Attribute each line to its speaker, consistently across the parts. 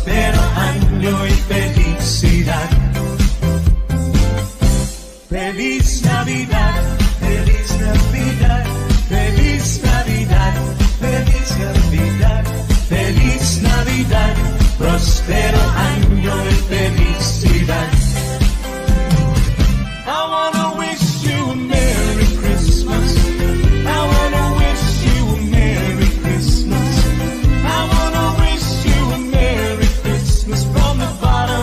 Speaker 1: próspero año y felicidad. Feliz Navidad, feliz Navidad, feliz Navidad, feliz Navidad, feliz Navidad, próspero año y felicidad. I wanna wish you a Merry Christmas. I wanna wish you a Merry Christmas. I wanna wish you a Merry Christmas from the bottom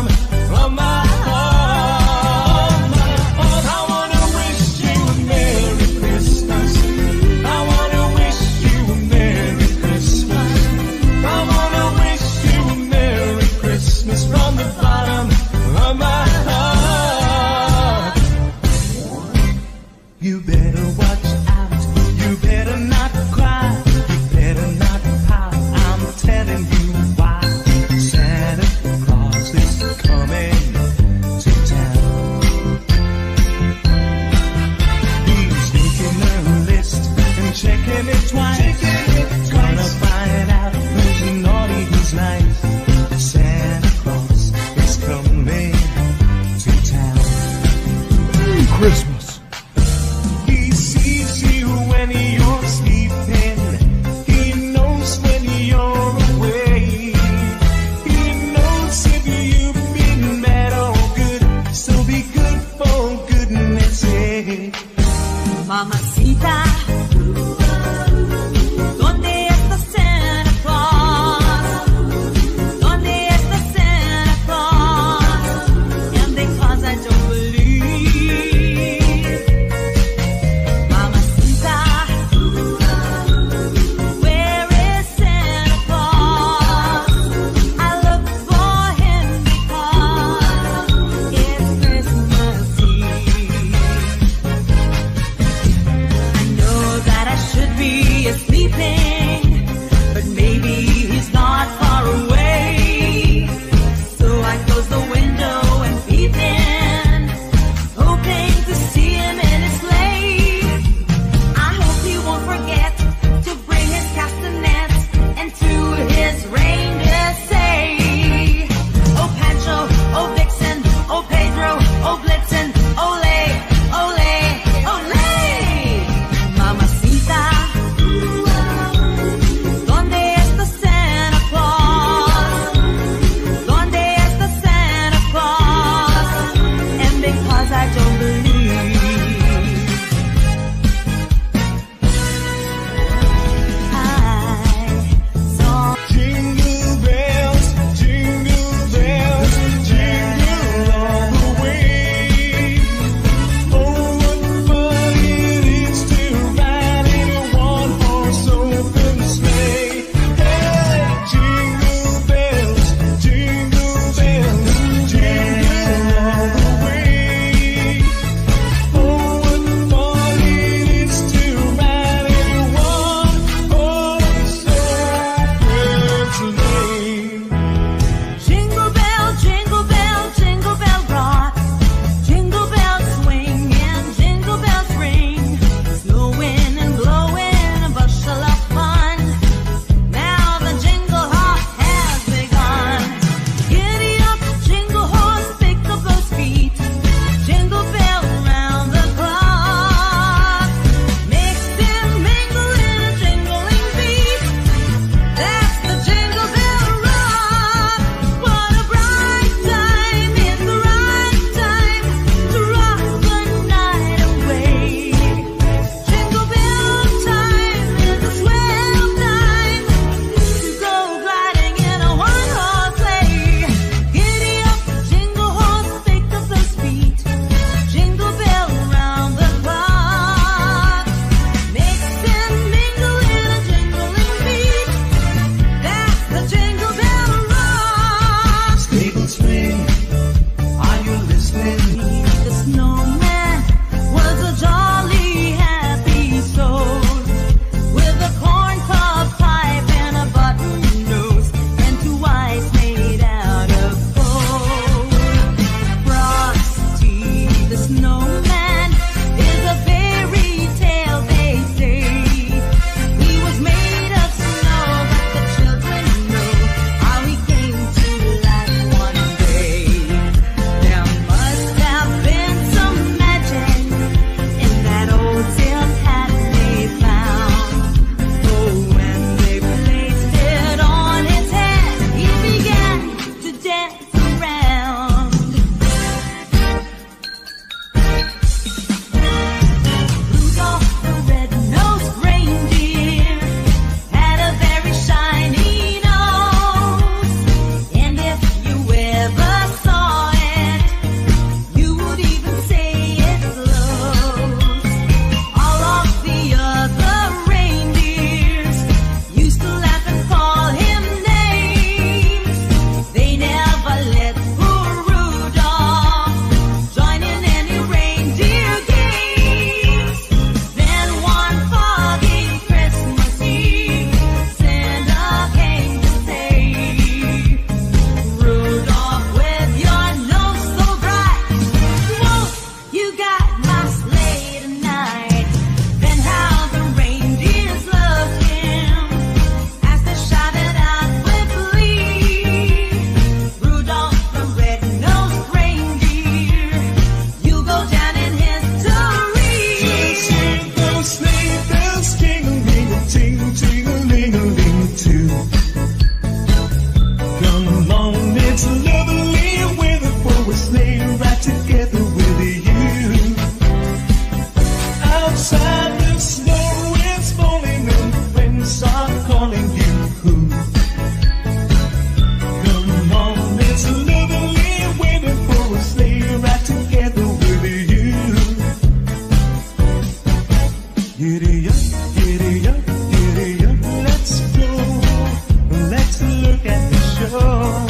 Speaker 1: show.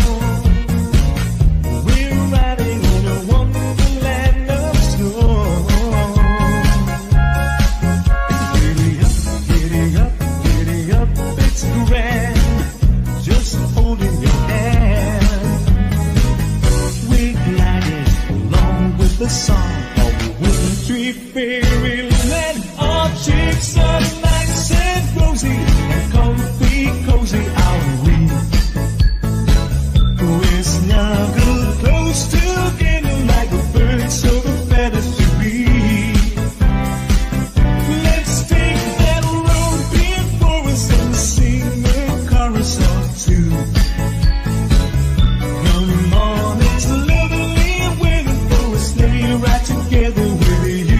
Speaker 1: We're riding on a wonderland of snow. Giddy up, giddy up, it's grand. Just holding your hand. We're gliding along with the song of the wintry fairyland. Our cheeks are nice and rosy and comfy, cozy are we. We're snuggled close together like a bird so the feathers should be. Let's take that road before us and sing a chorus or two. Come on, it's lovely weather for a sleigh ride together with you.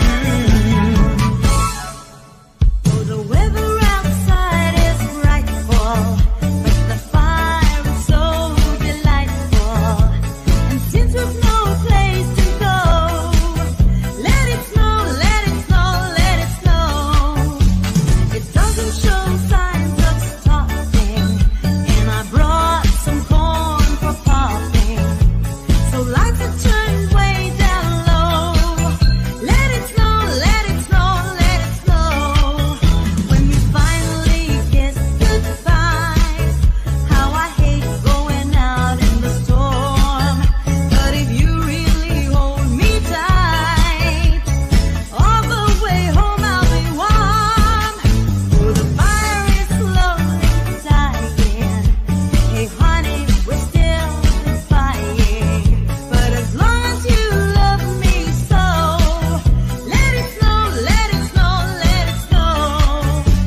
Speaker 2: Oh, the weather outside is frightful, but the fire is so delightful. And since we've no place to go, let it snow, let it snow, let it snow. It doesn't show signs of stopping, and I brought some corn for popping. So lights are turned way down low. Let it snow, let it snow, let it snow. When we finally kiss goodbye, how I hate going out in the storm. But if you really hold me tight, all the way home I'll be warm. Oh, the fire is slowly dying. Hey honey, we're still fighting. But as long as you love me so, let it snow, let it snow, let it snow.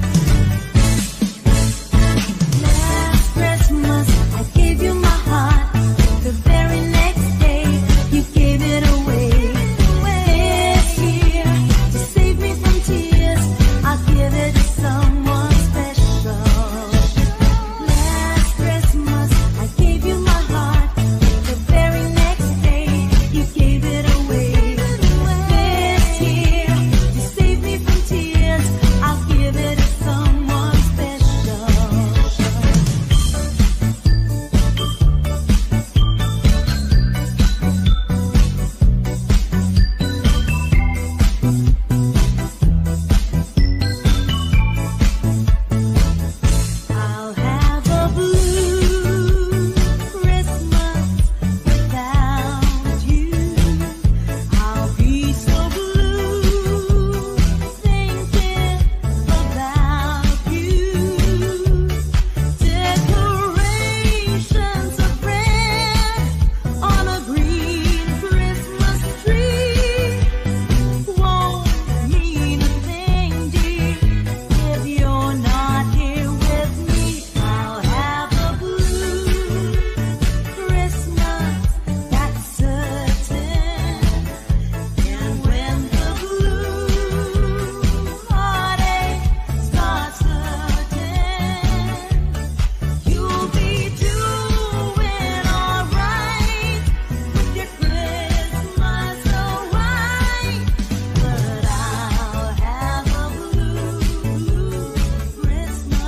Speaker 2: Last Christmas I gave you my heart. The very next day you gave it away. This year, to save me from tears, I'll give it to someone special. Last Christmas I gave you my heart. The very next day you gave it away. This year, to save me from tears, I'll give it to someone special. I'll have a blue Christmas without you. I'll be so blue thinking about you. Decorations of red on a green Christmas tree won't mean a thing, dear, if you're not here with me. I'll have a blue Christmas, that's certain. And when the blue heartache starts hurting, you'll be doing alright with your Christmas so white. But I'll have a blue Christmas.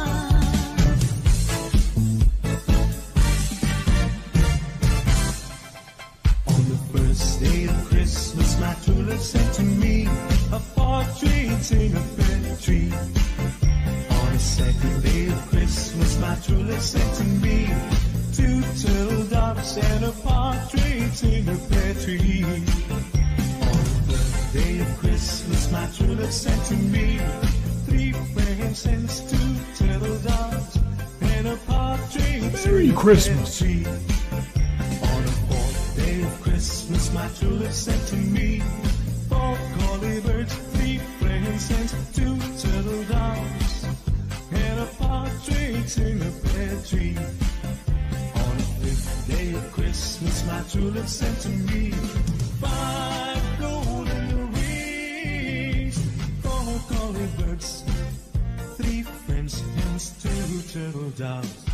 Speaker 1: On the first day of Christmas, my true love sent to me a partridge in a pear tree. On the second day of Christmas, my true love sent to me two turtle doves and a partridge in a pear tree. On the third day of Christmas, my true love sent to me three frankincense, two turtle doves and a partridge
Speaker 3: Merry
Speaker 1: in a
Speaker 3: Christmas.
Speaker 1: pear tree. On the fourth day of Christmas, my true love sent to me four collie birds, three frankincense, two turtle doves, and a partridge in a pear tree. On the fifth day of Christmas, my true love sent to me five golden rings, four collie birds, three French hens, two turtle doves,